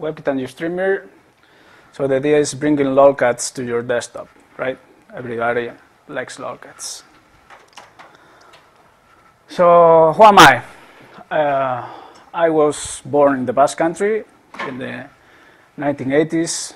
WebKit and GStreamer. So the idea is bringing lolcats to your desktop, right? Everybody likes lolcats. So who am I? I was born in the Basque Country in the 1980s.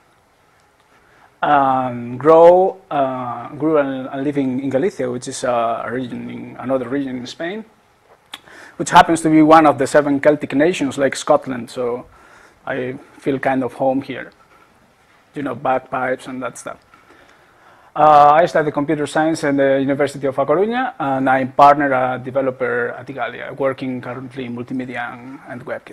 Grew and living in Galicia, which is another region in Spain, which happens to be one of the 7 Celtic nations, like Scotland. So I feel kind of home here, you know, bagpipes and that stuff. I studied computer science at the University of A Coruña, and I'm partner developer at Igalia, working currently in multimedia and WebKit.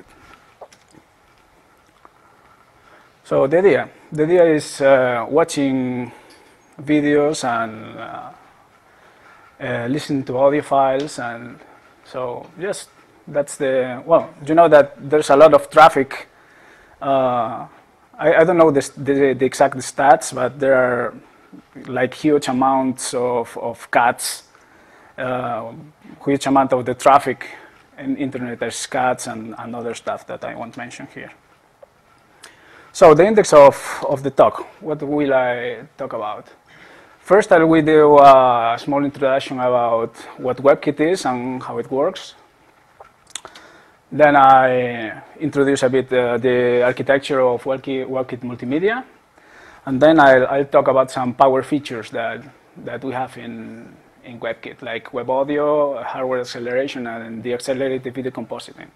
So the idea is watching videos and listening to audio files, and so just that's the, well, you know that there's a lot of traffic. I don't know the exact stats, but there are like huge amounts of cats, huge amount of the traffic in internet is cats and other stuff that I won't mention here. So the index of the talk, what will I talk about? First, I will do a small introduction about what WebKit is and how it works. Then I introduce a bit the architecture of WebKit Multimedia. And then I'll talk about some power features that we have in WebKit, like web audio, hardware acceleration, and the accelerated video compositing.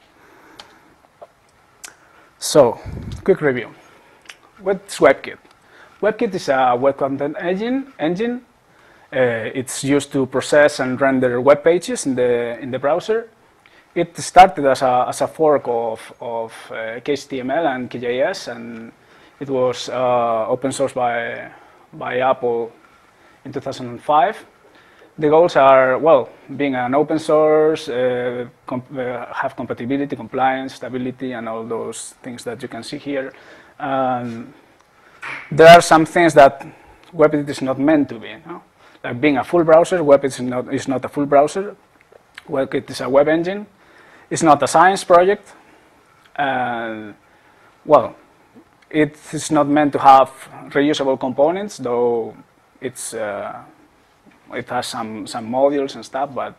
So, quick review. What's WebKit? WebKit is a web content engine. It's used to process and render web pages in the browser. It started as a fork of KHTML and KJS, and it was open source by Apple in 2005. The goals are, well, being an open source, have compatibility, compliance, stability, and all those things that you can see here. There are some things that WebKit is not meant to be. No? Like being a full browser, WebKit is not a full browser. WebKit is a web engine. It's not a science project. Well, it is not meant to have reusable components, though it has some modules and stuff, but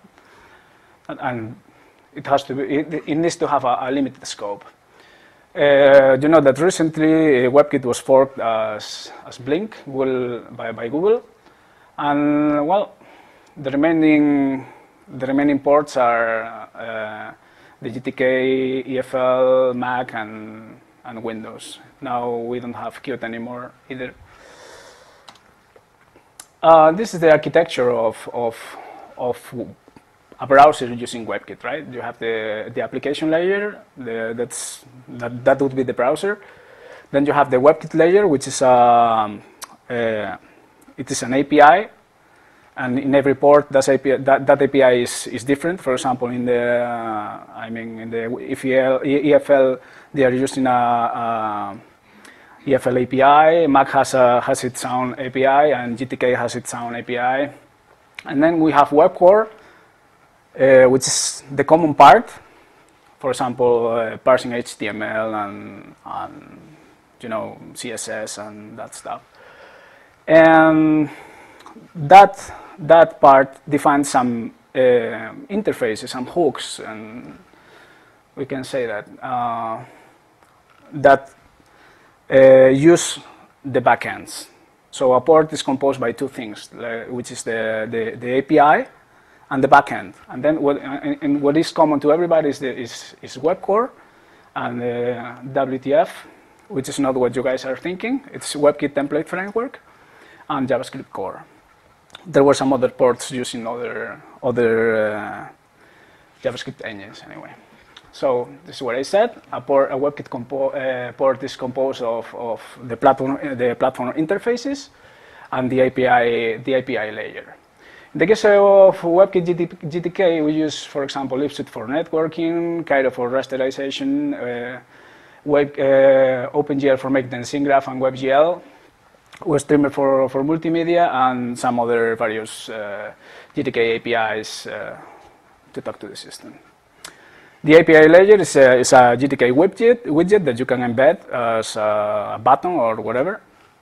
it has to be. It needs to have a limited scope. You know that recently WebKit was forked as Blink by Google, and well, the remaining ports are the GTK, EFL, Mac, and Windows. Now we don't have Qt anymore either. This is the architecture of a browser using WebKit, right? You have the application layer, that would be the browser. Then you have the WebKit layer, which is it is an API, and in every port that API is different. For example, in the EFL, they are using a EFL API. Mac has its own API, and GTK has its own API. And then we have Web Core, which is the common part. For example, parsing HTML and you know, CSS and that stuff. And that part defines some interfaces, some hooks, and we can say that use the backends. So a port is composed by two things, which is the API and the backend. And then what is common to everybody is Web Core and WTF, which is not what you guys are thinking. It's WebKit Template Framework and JavaScript Core. There were some other ports using other JavaScript engines anyway. So this is what I said. A WebKit port is composed of the platform interfaces and the API layer. In the case of WebKit GTK, we use, for example, libsuite for networking, Cairo for rasterization, OpenGL for maintenance scene graph, and WebGL, GStreamer for multimedia, and some other various GTK APIs to talk to the system. The API layer is a GTK widget that you can embed as a button or whatever.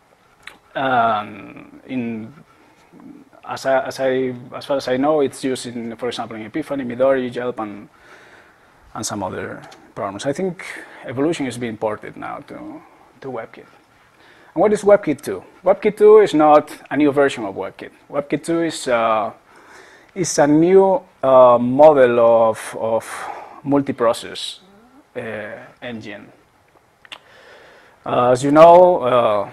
As far as I know, it's used in, for example, in Epiphany, Midori, Yelp, and some other programs. I think Evolution is being ported now to WebKit. And what is WebKit 2? WebKit 2 is not a new version of WebKit. WebKit 2 is a new model of multiprocess engine. As you know,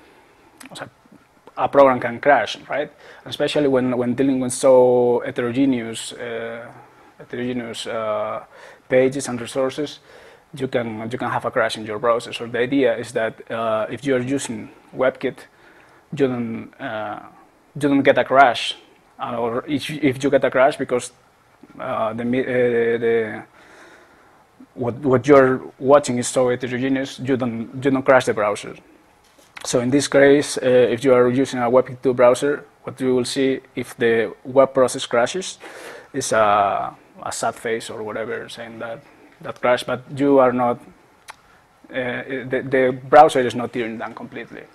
a program can crash, right? Especially when dealing with so heterogeneous pages and resources, you can have a crash in your browser. So the idea is that if you are using WebKit, you don't get a crash, or if you get a crash because what you're watching is so heterogeneous, you don't crash the browser. So in this case, if you are using a WebKit 2 browser, what you will see if the web process crashes is a sad face or whatever saying that crashed, but you are not, the browser is not tearing down completely.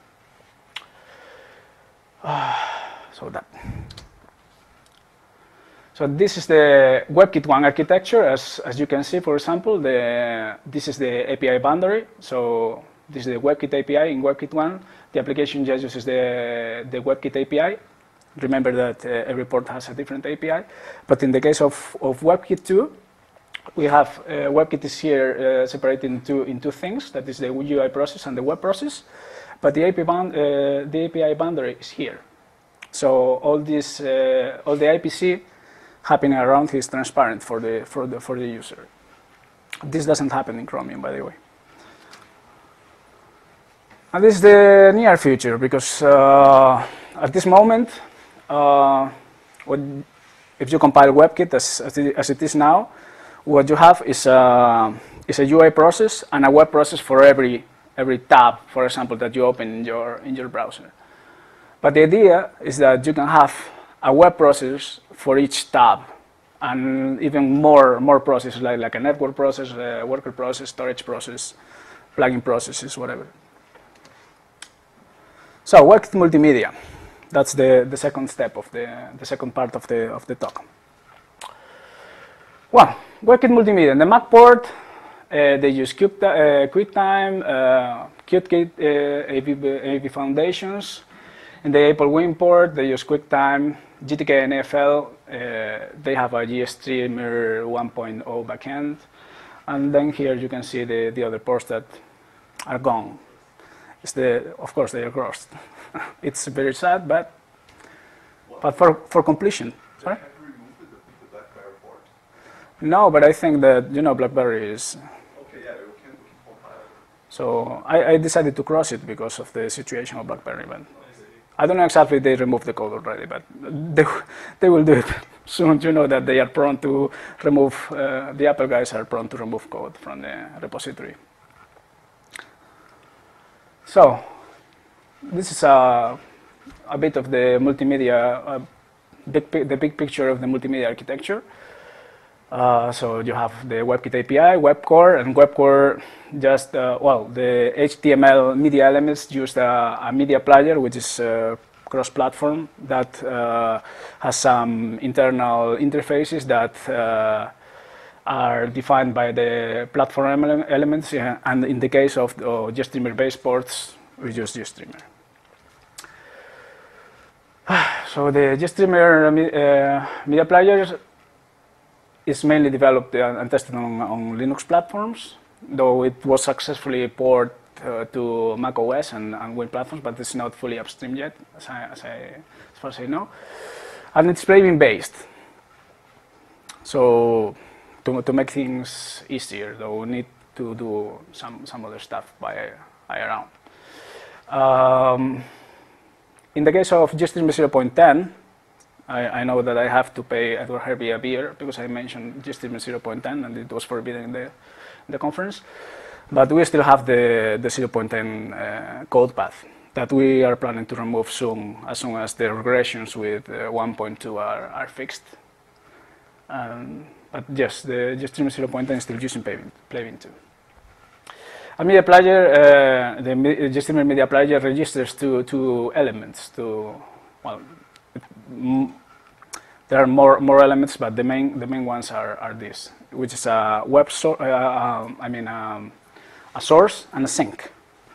So this is the WebKit 1 architecture. As you can see, for example, this is the API boundary. So this is the WebKit API in WebKit 1. The application just uses the WebKit API. Remember that every port has a different API. But in the case of WebKit 2, we have WebKit is here separated in two things. That is the UI process and the web process. But the API boundary is here. So all the IPC happening around is transparent for the user. This doesn't happen in Chromium, by the way. And this is the near future, because at this moment, if you compile WebKit as it is now, what you have is a UI process and a web process for every tab, for example, that you open in your browser. But the idea is that you can have a web process for each tab, and even more processes like a network process, a worker process, storage process, plugin processes, whatever. So WebKit multimedia, that's the second step of the second part of the talk. Well, WebKit multimedia. In the Mac port, they use QuickTime, QtKit, AV Foundations. In the Apple Win port, they use QuickTime, GTK and AFL. They have a GStreamer 1.0 backend. And then here you can see the other ports that are gone. Of course, they are crossed. It's very sad, but for completion. Sorry? Have you removed the Blackberry port? No, but I think that, Blackberry is... Okay, yeah, we can compile it. So I decided to cross it because of the situation of Blackberry. But I don't know exactly if they removed the code already, but they will do it soon. You know that they are prone to remove, the Apple guys are prone to remove code from the repository. So this is a bit of the multimedia, the big picture of the multimedia architecture. So you have the WebKit API, WebCore, and WebCore just, the HTML media elements used a media player, which is cross-platform, that has some internal interfaces that are defined by the platform elements, and in the case of GStreamer-based ports, we use GStreamer. So the GStreamer media player is mainly developed and tested on Linux platforms, though it was successfully ported to Mac OS and Win platforms, but it's not fully upstream yet, as far as I know. And it's plugin based. So to make things easier, though, we need to do some other stuff by around. In the case of GStreamer 0.10, I know that I have to pay Edward Hervey a beer because I mentioned GStreamer 0.10 and it was forbidden in the conference. But we still have the 0.10 code path that we are planning to remove soon, as soon as the regressions with 1.2 are fixed. But yes, the GStreamer 0.10 is still using Plugin 2. A media player, the GStreamer media player registers two elements. Well, there are more elements, but the main ones are these, which is a web source. A source and a sink.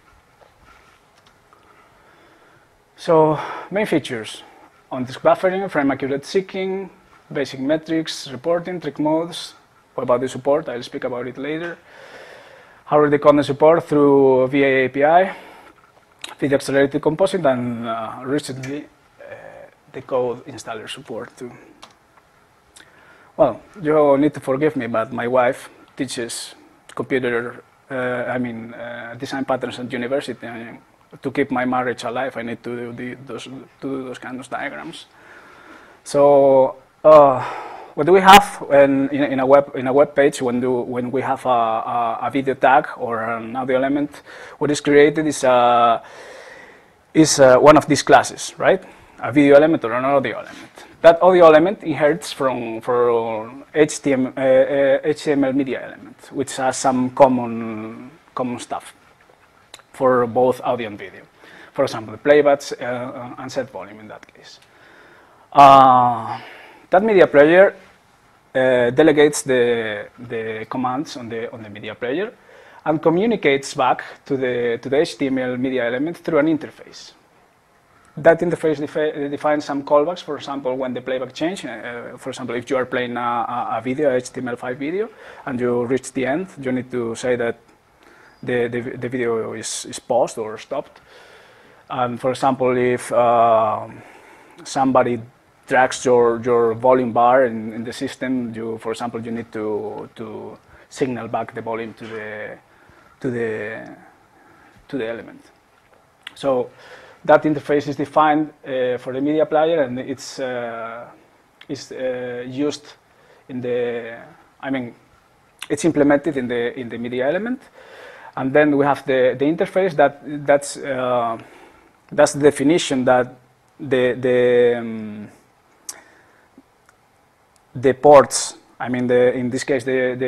So main features: on-disk buffering, frame accurate seeking, basic metrics, reporting, trick modes, web audio support. I'll speak about it later. Hardware decoding support through VA API, video accelerated composite, and recently the code installer support too. Well, you need to forgive me, but my wife teaches computer, design patterns at university, and to keep my marriage alive, I need to do those kind of diagrams. So, what do we have in a web page when we have a video tag or an audio element? What is created is one of these classes, right? A video element or an audio element. That audio element inherits from HTML media element, which has some common stuff for both audio and video. For example, the playbacks and set volume in that case. That media player delegates the commands on the media player and communicates back to the HTML media element through an interface. That interface defines some callbacks. For example, when the playback changes, for example, if you are playing a video, HTML5 video, and you reach the end, you need to say that the video is paused or stopped. And for example, if somebody drags your volume bar in the system, for example, you need to signal back the volume to the element. So that interface is defined for the media player, and it's used in the. It's implemented in the media element, and then we have the interface that's the definition that the ports. In this case,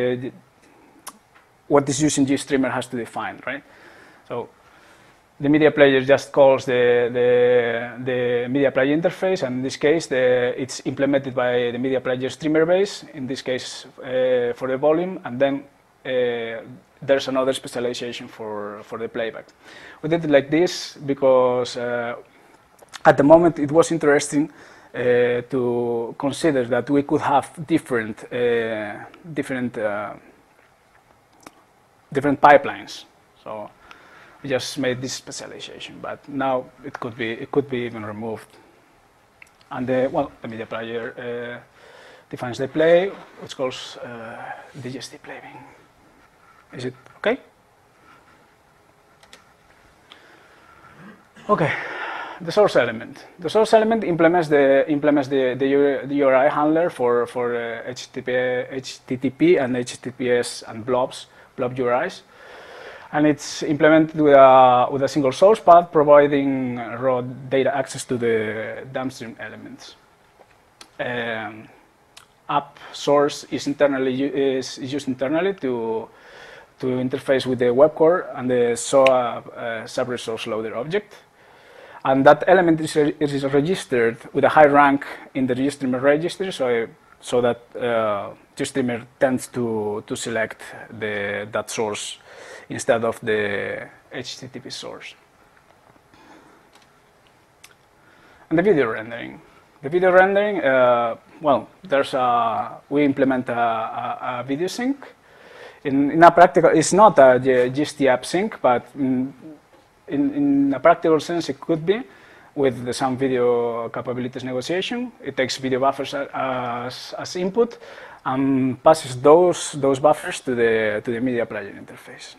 what is used in GStreamer has to define, right? So the media player just calls the media player interface, and in this case, it's implemented by the media player streamer base, in this case for the volume, and then there's another specialization for the playback. We did it like this because at the moment it was interesting to consider that we could have different pipelines. So we just made this specialization, but now it could be even removed. And the media player defines the play, which calls DGST playing. Is it okay? Okay. The source element. The source element implements the URI handler for HTTP and HTTPS and blob URIs. And it's implemented with a single source path, providing raw data access to the downstream elements. App source is used internally to interface with the web core and the sub-resource loader object. And that element is registered with a high rank in the GStreamer registry, so that GStreamer tends to select that source instead of the HTTP source. And the video rendering. The video rendering, we implement a video sync. In a practical, it's not a GST app sync, but in a practical sense, it could be with some video capabilities negotiation. It takes video buffers as input and passes those buffers to the media player interface.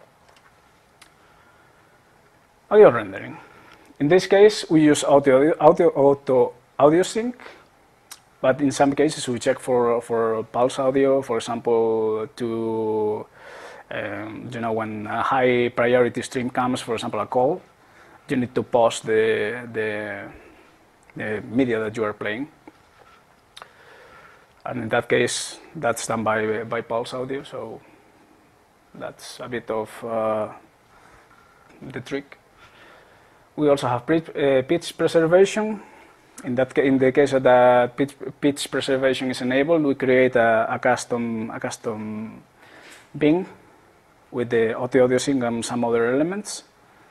Audio rendering. In this case, we use audio sync, but in some cases we check for pulse audio, for example, to when a high priority stream comes, for example, a call, you need to pause the media that you are playing. And in that case, that's done by Pulse Audio, so that's a bit of the trick. We also have pitch preservation. In the case that pitch preservation is enabled, we create a custom bin with the audio sync and some other elements.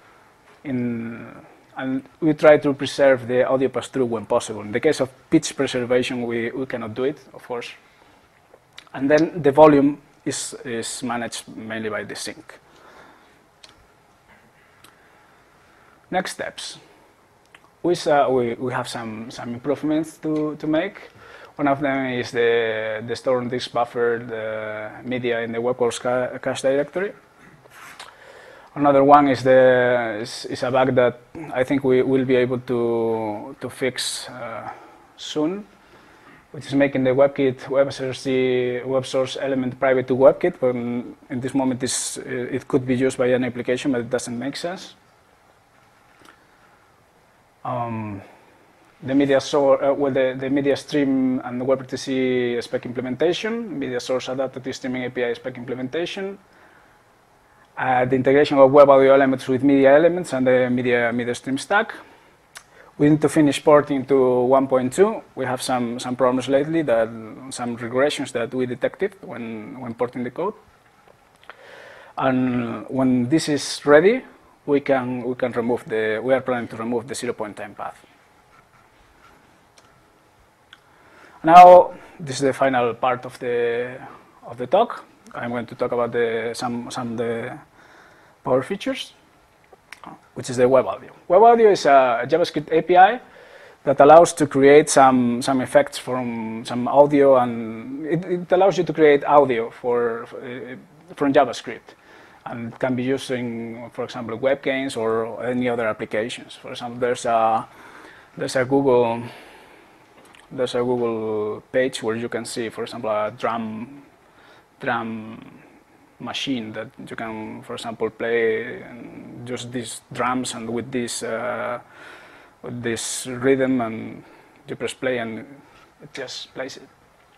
And we try to preserve the audio pass-through when possible. In the case of pitch preservation, we cannot do it, of course. And then the volume is managed mainly by the sync. Next steps. We have some improvements to make. One of them is the store on disk buffer, the media in the webcourse cache directory. Another one is a bug that I think we will be able to fix soon, which is making the WebKit WebSRC web source element private to WebKit. But in this moment, it could be used by an application, but it doesn't make sense. The media the media stream and the WebRTC spec implementation, media source adaptive streaming API spec implementation, the integration of web audio elements with media elements and the media stream stack. We need to finish porting to 1.2. We have some problems lately, some regressions that we detected when porting the code. And when this is ready, we are planning to remove the 0.10 path. Now, this is the final part of the talk. I'm going to talk about some of the power features, which is the web audio. Web audio is a JavaScript API that allows to create some effects from some audio, and it allows you to create audio from JavaScript. And it can be used in, for example, web games or any other applications. For example, there's a Google page where you can see, for example, a drum machine that you can, for example, play and just these drums and with this rhythm, and you press play and it just plays it.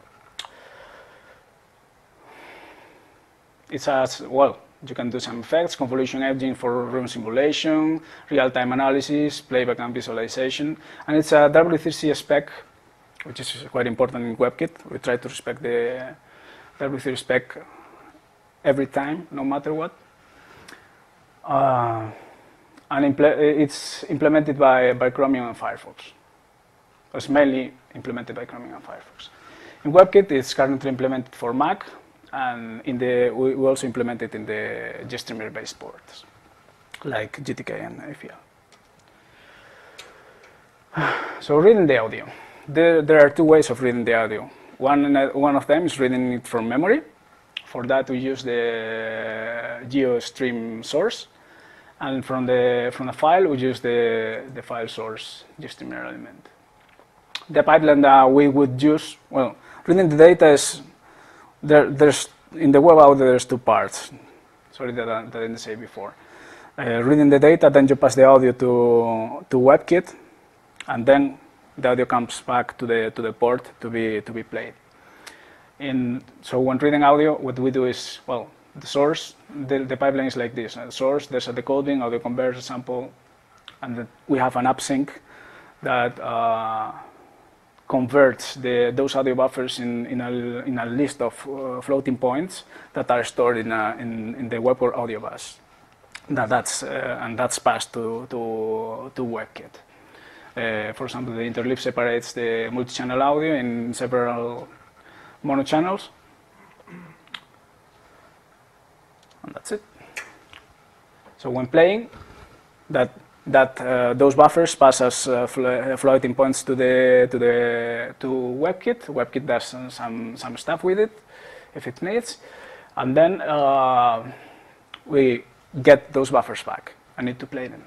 It's as well. You can do some effects, convolution engine for room simulation, real-time analysis, playback and visualization. And it's a W3C spec, which is quite important in WebKit. We try to respect the W3 spec every time, no matter what. And it's implemented by Chromium and Firefox. It's mainly implemented by Chromium and Firefox. In WebKit, it's currently implemented for Mac. And we also implement it in the GStreamer based ports, like GTK and AFL. So reading the audio. There are two ways of reading the audio. One of them is reading it from memory. For that, we use the GeoStream source. And from the file, we use the file source GStreamer element. The pipeline that we would use, well, reading the data is, there's in the web audio there's two parts. Sorry that I didn't say before. Reading the data, then you pass the audio to WebKit, and then the audio comes back to the port to be played. So when reading audio, what we do is, well, the source, the pipeline is like this. Source, there's a decoding, audio converter sample, and then we have an upsync that converts those audio buffers in a list of floating points that are stored in the web or audio bus. And that's passed to WebKit. For example, the interleave separates the multi-channel audio in several mono channels, and that's it. So when playing, those buffers pass as floating points to WebKit. WebKit does some stuff with it if it needs, and then we get those buffers back. I need to play them.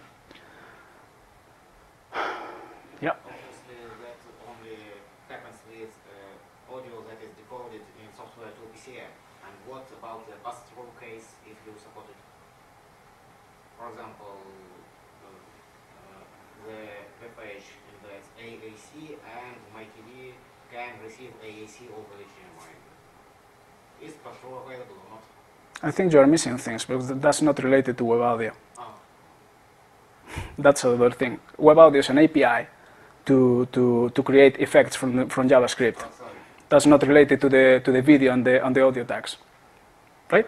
Yeah. Obviously, that only happens with audio that is decoded in software to PCM. And what about the pass-through case if you support it? For example, the web page index AAC and MyTV can receive AAC over HDMI. Is pass-through available or not? I think you are missing things because that's not related to web audio. Oh. That's another thing. Web audio is an API to create effects from JavaScript. Oh, sorry. That's not related to the video and the audio tags, right?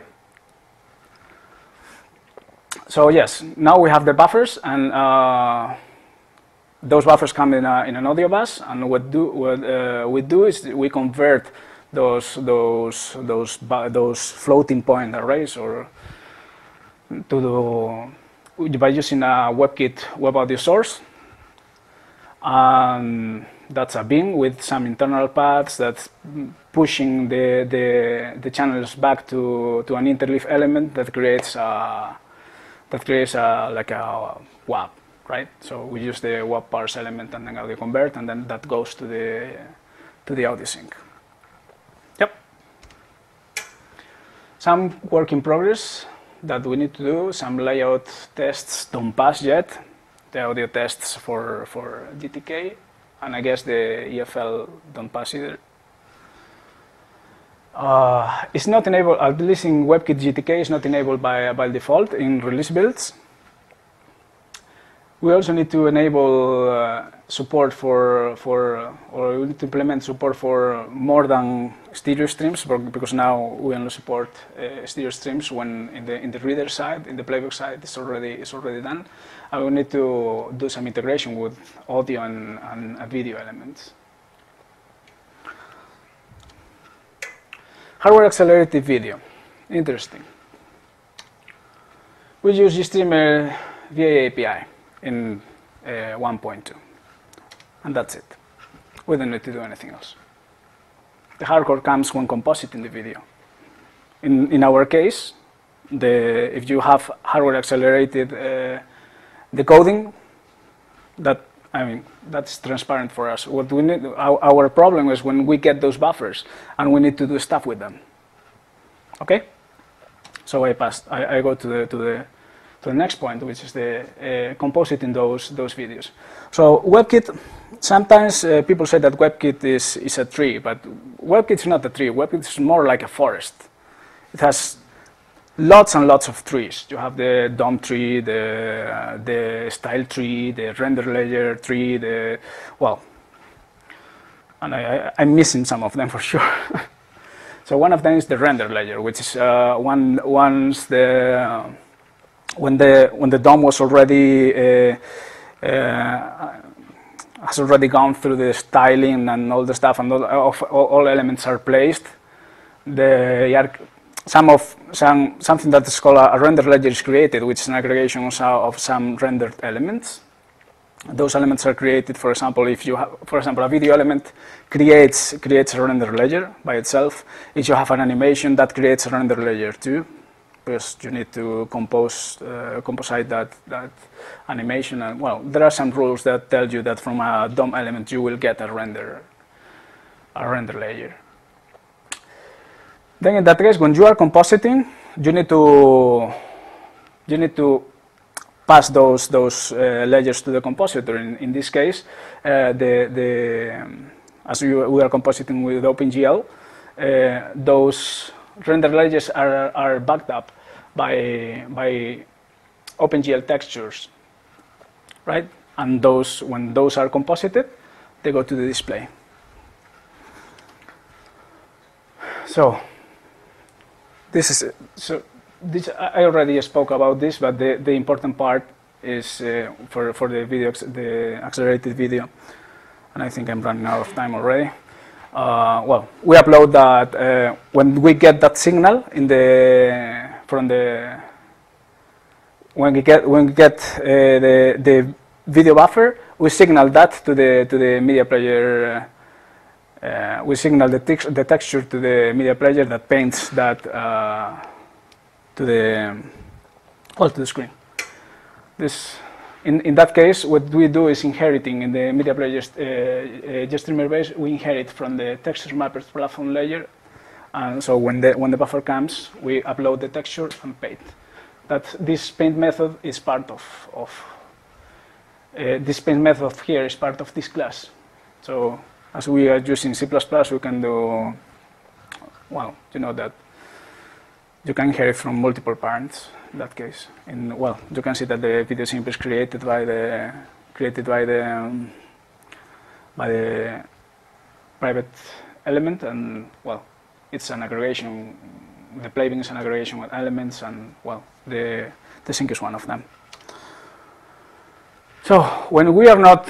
So yes, now we have the buffers, and those buffers come in an audio bus. And what we do is we convert those floating point arrays or by using a WebKit web audio source. That's a bin with some internal paths that's pushing the channels back to an interleaf element that creates like a WAP, right? So we use the WAP parse element and then audio convert, and then that goes to the audio sync. Yep. Some work in progress that we need to do. Some layout tests don't pass yet. The audio tests for GTK, and I guess the EFL don't pass either. It's not enabled, at least in WebKit GTK, is not enabled by default in release builds. We also need to enable support or we need to implement support for more than stereo streams, because now we only support stereo streams when in the reader side, in the playback side, it's already done. And we need to do some integration with audio and video elements. Hardware accelerated video, interesting. We use GStreamer VA API in 1.2, and that's it. We don't need to do anything else. The hardcore comes when compositing the video. In our case, if you have hardware accelerated decoding, that's transparent for us. What we need, our problem is when we get those buffers and we need to do stuff with them. Okay, so I go to the next point, which is the compositing those videos. So WebKit, sometimes people say that WebKit is a tree, but WebKit is not a tree. WebKit is more like a forest. It has lots and lots of trees. You have the DOM tree, the style tree, the render layer tree, and I'm missing some of them for sure. So one of them is the render layer, which is when the DOM was already has already gone through the styling and all the stuff, and all elements are placed. Something that is called a render layer is created, which is an aggregation of some rendered elements. Those elements are created, for example, if you have, for example, a video element creates a render layer by itself. If you have an animation, that creates a render layer too, because you need to composite that animation. And well, there are some rules that tell you that from a DOM element you will get a render layer. Then in that case, when you are compositing, you need to pass those layers to the compositor. In this case, as we are compositing with OpenGL, those render layers are backed up by OpenGL textures, right? And when those are composited, they go to the display. So. I already spoke about this, but the important part is for the accelerated video, and I think I'm running out of time already. Well, we upload that when we get that signal when we get the video buffer, we signal that to the media player. We signal the texture to the media player that paints that to the screen. In that case, what we do is inheriting in the media player's GStreamer base. We inherit from the texture mapper platform layer, and so when the buffer comes, we upload the texture and paint. This paint method is part of this paint method here is part of this class. So as we are using C++, we can do, well, you know that you can inherit from multiple parents in that case. And well, you can see that the video simp is created by the private element, and well, it's an aggregation. The playbin is an aggregation with elements, and well, the sync is one of them. So when we are not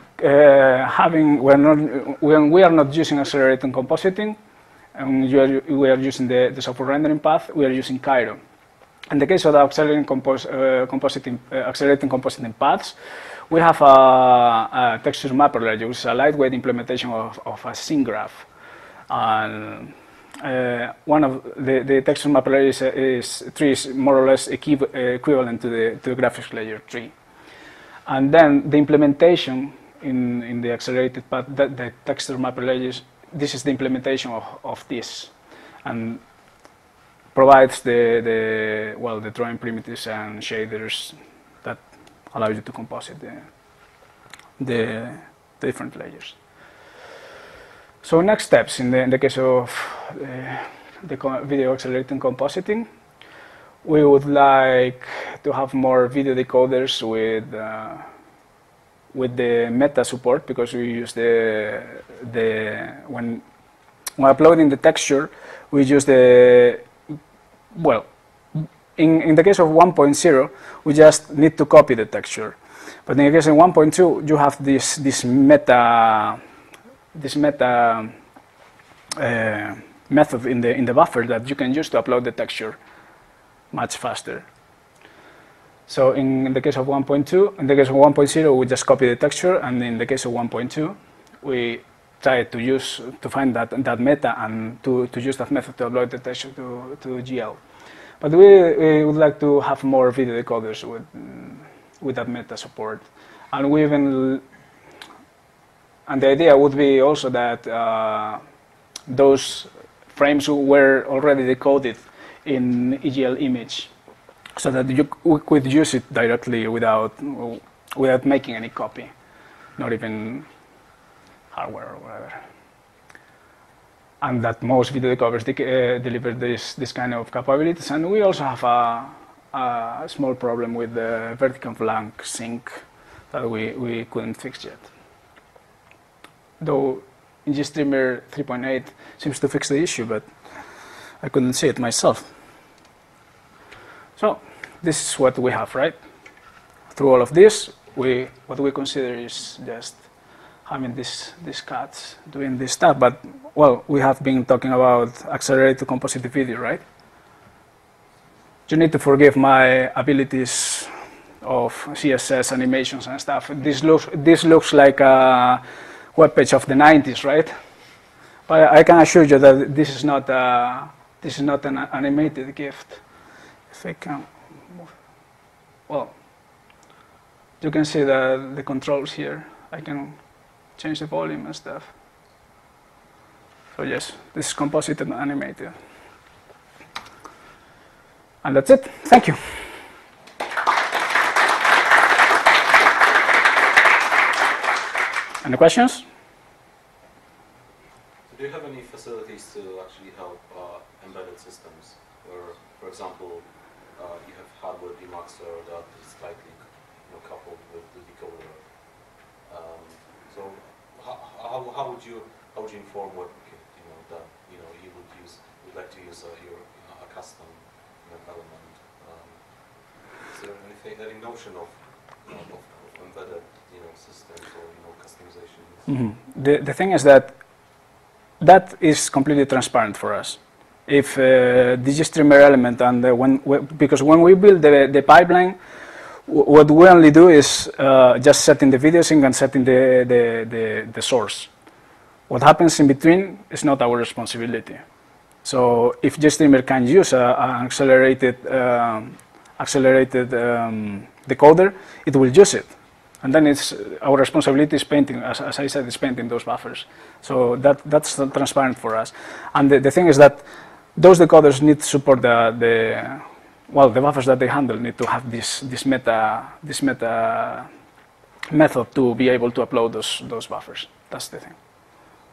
when we are not using accelerating compositing, and we are using the software rendering path, we are using Cairo. In the case of the accelerating compositing paths, we have a texture mapper layer, which is a lightweight implementation of a scene graph. And one of the texture mapper layer tree is more or less equivalent to the graphics layer tree. And then the implementation in the accelerated path, the texture mapper layers, this is the implementation of this, and provides the drawing primitives and shaders that allow you to composite the different layers. So next steps in the case of the video accelerating compositing, we would like to have more video decoders with the meta support, because we use when uploading the texture, we use in the case of 1.0, we just need to copy the texture. But in the case of 1.2, you have this meta method in the buffer that you can use to upload the texture much faster. So in the case of 1.2, in the case of 1.0, we just copy the texture, and in the case of 1.2, we try to find that meta and to use that method to upload the texture to GL. But we would like to have more video decoders with that meta support, and the idea would be also that those frames were already decoded in EGL image, so that we could use it directly without making any copy, not even hardware or whatever. And that most video decoders deliver this kind of capabilities. And we also have a small problem with the vertical flank sync that we couldn't fix yet. Though in GStreamer 3.8 seems to fix the issue, but I couldn't see it myself. So this is what we have, right? Through all of this, what we consider is just having these cuts doing this stuff. But well, we have been talking about accelerated composited video, right? You need to forgive my abilities of CSS animations and stuff. This looks like a web page of the 90s, right? But I can assure you that this is not an animated gift. If I can move, well, you can see the controls here. I can change the volume and stuff. So yes, this is composited and animated. And that's it. Thank you. Any questions? Do you have any facilities to actually help embedded systems, where, for example, you have hardware demaxer that is tightly coupled with the decoder? So how would you inform WebKit, that you would like to use a custom element? Is there any notion of embedded systems or customization? Mm-hmm. The thing is that is completely transparent for us. If the GStreamer element and because when we build the pipeline, what we only do is just setting the video sync and setting the source. What happens in between is not our responsibility. So if GStreamer can use an accelerated decoder, it will use it. And then it's our responsibility is painting, as I said, is painting those buffers. So that's transparent for us. And the thing is that those decoders need to support the buffers that they handle need to have this meta method to be able to upload those buffers. That's the thing.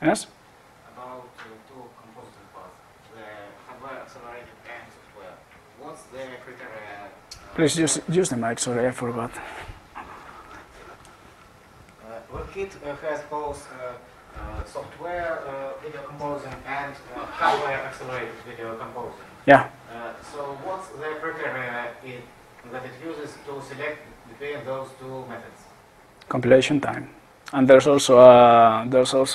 Yes? About two compositing parts, the hardware accelerated and software. What's the criteria? Please use the mic, sorry, I forgot. WebKit has both software video composing and hardware accelerated video composing. Yeah. So what's the criteria that it uses to select between those two methods? Compilation time. And there's also a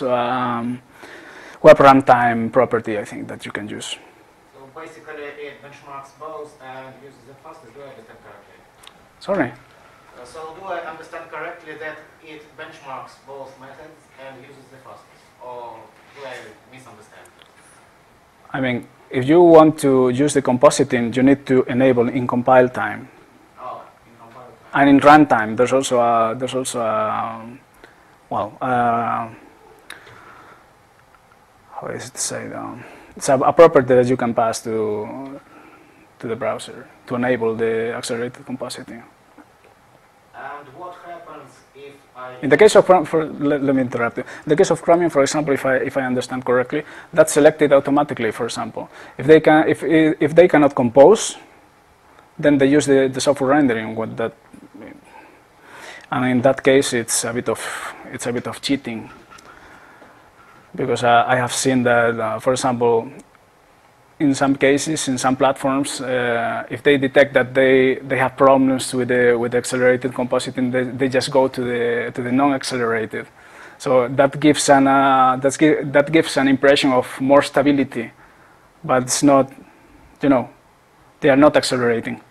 web runtime property, I think, that you can use. So basically it benchmarks both and uses the fastest. Do I understand correctly? Sorry. So do I understand correctly that it benchmarks both methods and uses the fastest? Or do I misunderstand? I mean, if you want to use the compositing, you need to enable in compile time. Oh, in compile time. And in runtime, there's also a how is it to say? It's a property that you can pass to the browser to enable the accelerated compositing. And what happens if I... In the case of let me interrupt you. In the case of Chromium, for example, if I understand correctly, that's selected automatically. For example, if they cannot compose, then they use the software rendering. What that, and in that case, it's a bit of cheating, because I have seen that, for example, in some cases, in some platforms, if they detect that they have problems with the accelerated compositing, they just go to the non-accelerated. So that gives an impression of more stability, but it's not, they are not accelerating.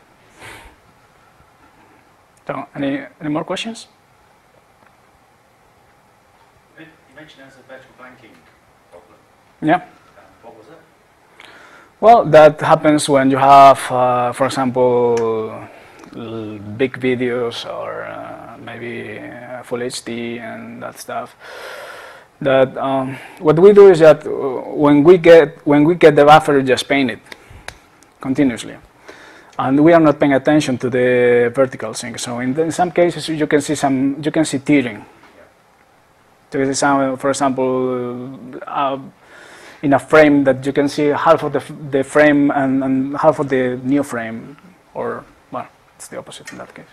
So any more questions? You mentioned there's a virtual blanking problem. Yeah. What was it? Well, that happens when you have, for example, big videos or maybe full HD and that stuff. That what we do is that when we get the buffer, we just paint it continuously, and we are not paying attention to the vertical sync. So in some cases, you can see tearing. So this is for example. In a frame that you can see half of the frame and half of the new frame, or, well, it's the opposite in that case.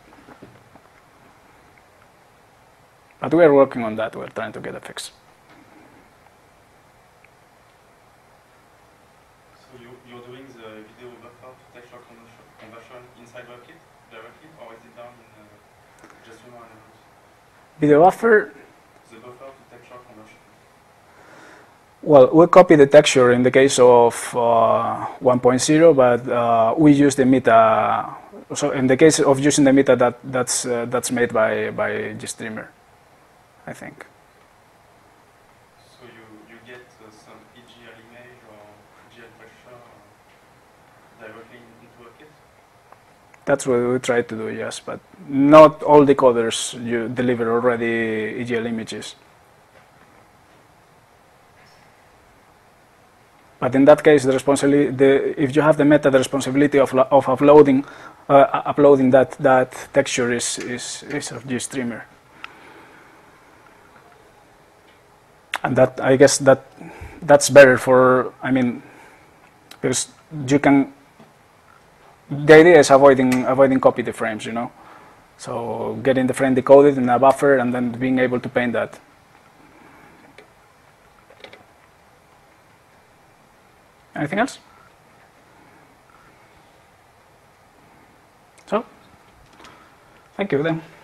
But we are working on that. We're trying to get a fix. So you're doing the video buffer to texture conversion inside WebKit directly, or is it done in GStreamer? Video buffer. The buffer to texture conversion. Well, we copy the texture in the case of 1.0, but we use the meta. So in the case of using the meta, that's made by GStreamer, I think. So you get some EGL image or EGL texture directly into WebKit? That's what we try to do, yes, but not all decoders you deliver already EGL images. But in that case, the responsibility, if you have the meta, the responsibility of uploading that texture is of GStreamer. And that, I guess that's better for, I mean, because you can. The idea is avoiding copy the frames, So getting the frame decoded in a buffer and then being able to paint that. Anything else? So, thank you then.